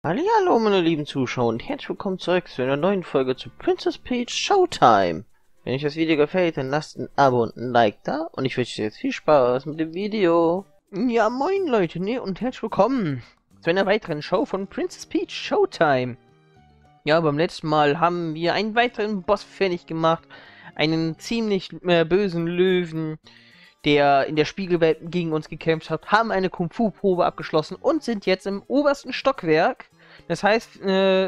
Hallihallo, meine lieben Zuschauer und herzlich willkommen zurück zu einer neuen Folge zu Princess Peach Showtime. Wenn euch das Video gefällt, dann lasst ein Abo und ein Like da und ich wünsche euch jetzt viel Spaß mit dem Video. Ja, moin Leute, und herzlich willkommen zu einer weiteren Show von Princess Peach Showtime. Ja, beim letzten Mal haben wir einen weiteren Boss fertig gemacht, einen ziemlich bösen Löwen, der in der Spiegelwelt gegen uns gekämpft hat, haben eine Kung-Fu-Probe abgeschlossen und sind jetzt im obersten Stockwerk. Das heißt,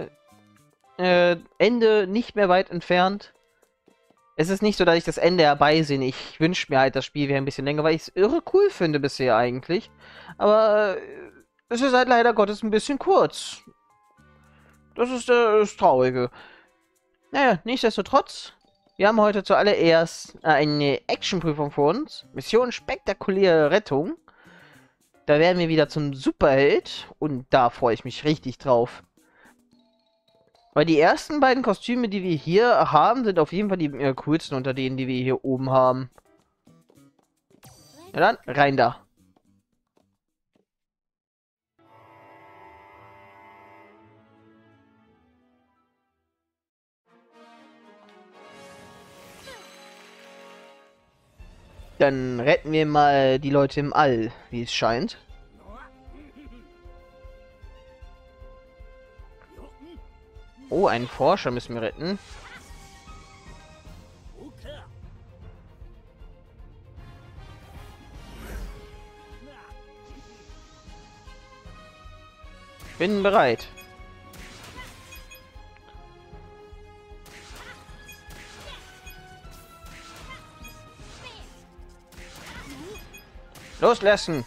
Ende nicht mehr weit entfernt. Es ist nicht so, dass ich das Ende herbeisehne. Ich wünsche mir halt, das Spiel wäre ein bisschen länger, weil ich es irre cool finde bisher eigentlich. Aber es ist halt leider Gottes ein bisschen kurz. Das ist das Traurige. Naja, nichtsdestotrotz, wir haben heute zuallererst eine Actionprüfung vor uns. Mission spektakuläre Rettung. Da werden wir wieder zum Superheld und da freue ich mich richtig drauf. Weil die ersten beiden Kostüme, die wir hier haben, sind auf jeden Fall die coolsten unter denen, die wir hier oben haben. Ja dann, rein da. Dann retten wir mal die Leute im All, wie es scheint. Oh, einen Forscher müssen wir retten. Bin bereit. Loslassen!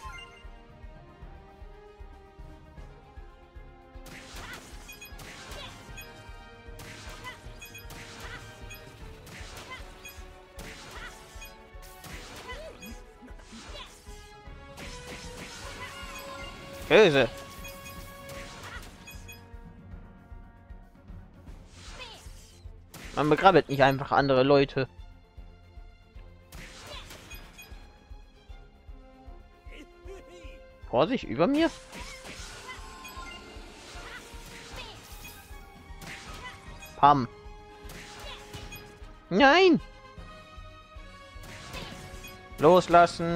Böse! Man begrabbelt nicht einfach andere Leute. Vorsicht, über mir? Pam. Nein! Loslassen!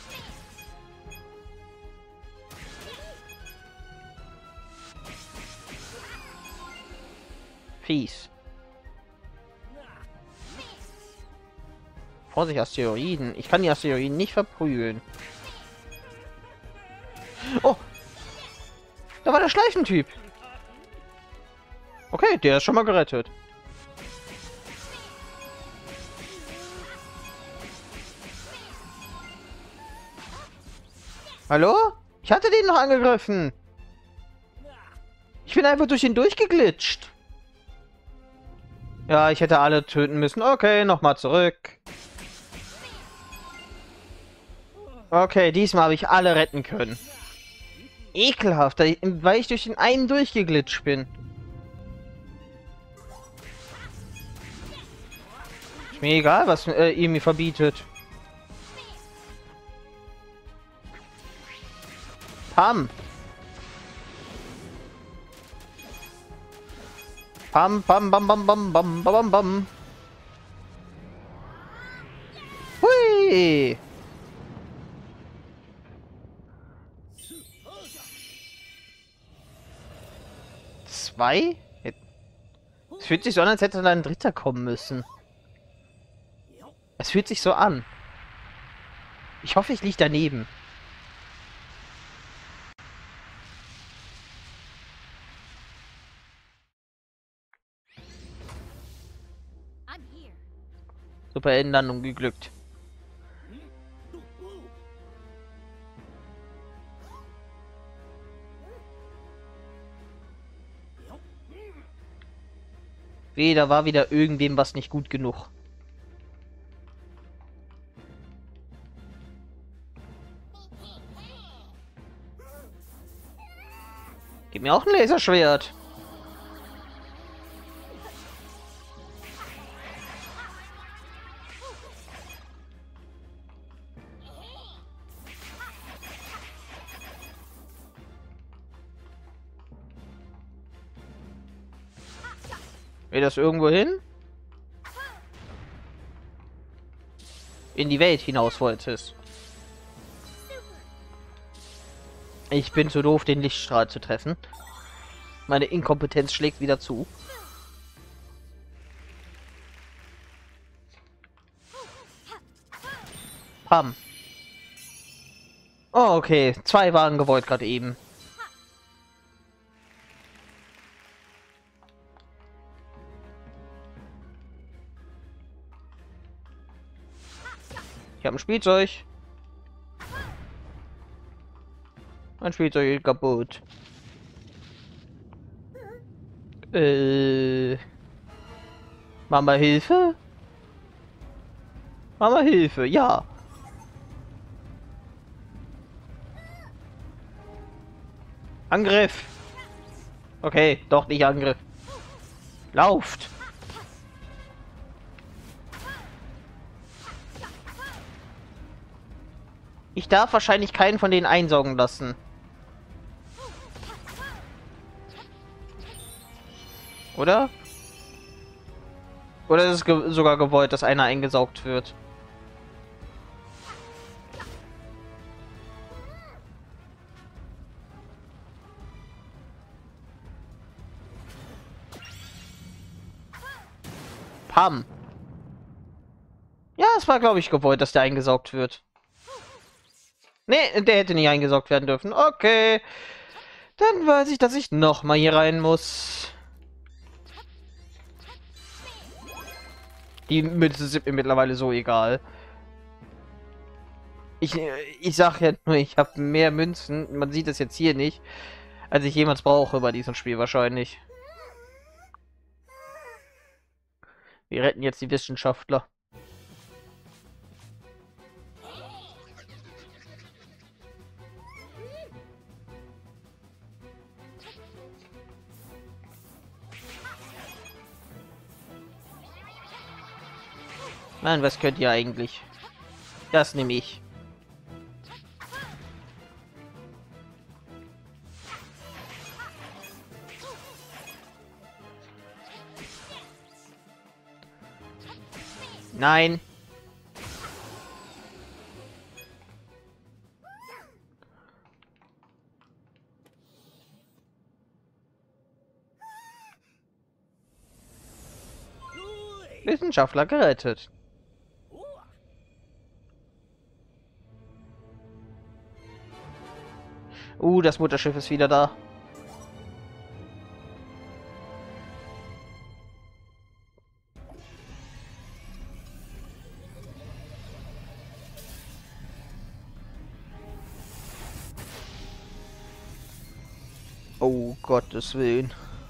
Fies. Vorsicht, Asteroiden. Ich kann die Asteroiden nicht verprügeln. Oh! Da war der Schleifentyp. Okay, der ist schon mal gerettet. Hallo? Ich hatte den noch angegriffen. Ich bin einfach durch ihn durchgeglitscht. Ja, ich hätte alle töten müssen. Okay, nochmal zurück. Okay, diesmal habe ich alle retten können. Ekelhaft, weil ich durch den einen durchgeglitscht bin. Ist mir egal, was ihr mir verbietet. Pam. Pam, pam, bam, bam, bam, bam, bam, bam. Hui. Zwei? Es fühlt sich so an, als hätte da ein dritter kommen müssen. Es fühlt sich so an. Ich hoffe, ich liege daneben. Super Endlandung geglückt. Weh, da war wieder irgendwem was nicht gut genug. Gib mir auch ein Laserschwert. Geht das irgendwo hin? In die Welt hinaus wolltest. Ich bin zu doof, den Lichtstrahl zu treffen. Meine Inkompetenz schlägt wieder zu. Pam. Oh, okay. 2 waren gewollt gerade eben. Ich habe ein Spielzeug. Mein Spielzeug ist kaputt. Mama, Hilfe? Mama, Hilfe, ja. Angriff. Okay, doch nicht Angriff. Lauft. Ich darf wahrscheinlich keinen von denen einsaugen lassen. Oder? Oder ist es sogar gewollt, dass einer eingesaugt wird? Pam. Ja, es war, glaube ich, gewollt, dass der eingesaugt wird. Nee, der hätte nicht eingesaugt werden dürfen. Okay. Dann weiß ich, dass ich noch mal hier rein muss. Die Münzen sind mir mittlerweile so egal. Ich sag ja nur, ich habe mehr Münzen. Man sieht es jetzt hier nicht, als ich jemals brauche bei diesem Spiel wahrscheinlich. Wir retten jetzt die Wissenschaftler. Nein, was könnt ihr eigentlich? Das nehme ich. Nein. Wissenschaftler gerettet. Das Mutterschiff ist wieder da. Oh, Gottes Willen.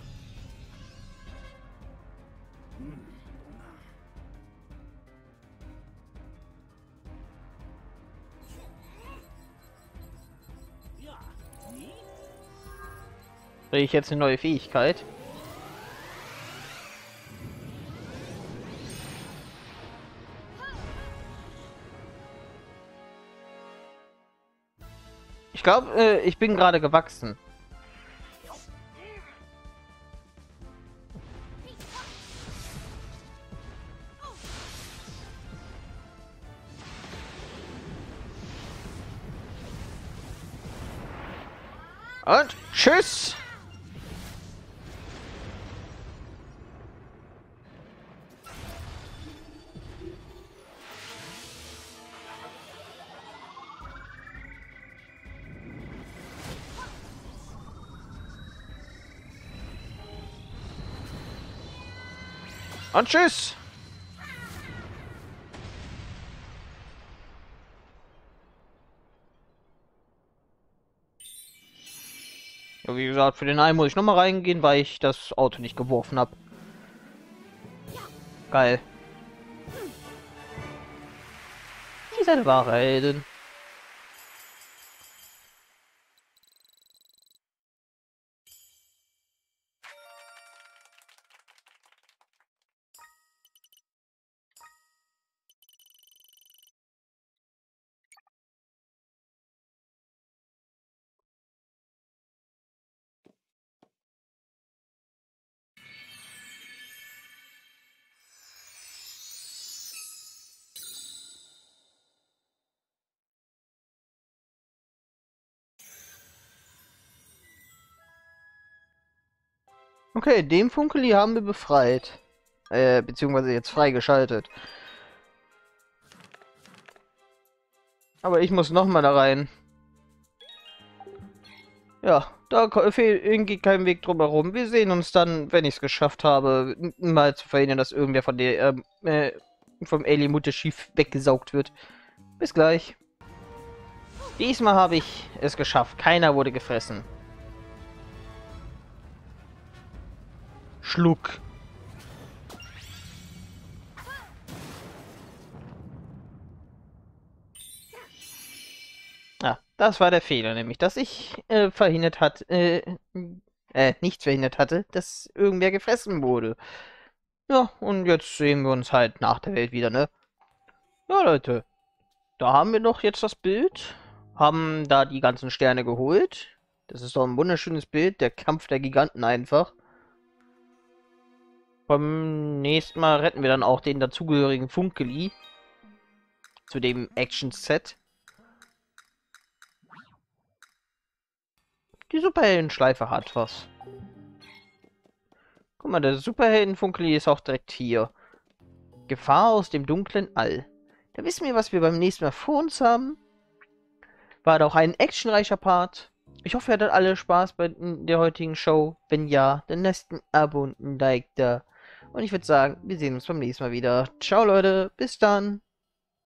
Kriege ich jetzt eine neue Fähigkeit? Ich glaube, ich bin gerade gewachsen. Und tschüss! Und tschüss! Ja, wie gesagt, für den einen muss ich noch mal reingehen, weil ich das Auto nicht geworfen habe. Geil. Sie ist eine wahre Heldin. Okay, den Funkeli haben wir befreit. Beziehungsweise jetzt freigeschaltet. Aber ich muss nochmal da rein. Ja, da fehlt irgendwie kein Weg drumherum. Wir sehen uns dann, wenn ich es geschafft habe, mal zu verhindern, dass irgendwer von der, vom Alien-Mutterschiff weggesaugt wird. Bis gleich. Diesmal habe ich es geschafft. Keiner wurde gefressen. Schluck. Ja, das war der Fehler, nämlich, dass ich nicht verhindert hatte, dass irgendwer gefressen wurde. Ja, und jetzt sehen wir uns halt nach der Welt wieder, ne? Ja, Leute, da haben wir doch jetzt das Bild, haben da die ganzen Sterne geholt. Das ist doch ein wunderschönes Bild, der Kampf der Giganten einfach. Beim nächsten Mal retten wir dann auch den dazugehörigen Funkeli zu dem Action-Set. Die Superheldenschleife hat was. Guck mal, der Superhelden-Funkeli ist auch direkt hier. Gefahr aus dem dunklen All. Da wissen wir, was wir beim nächsten Mal vor uns haben. War doch ein actionreicher Part. Ich hoffe, ihr hattet alle Spaß bei der heutigen Show. Wenn ja, dann lasst ein Abo und ein Like da. Und ich würde sagen, wir sehen uns beim nächsten Mal wieder. Ciao, Leute. Bis dann.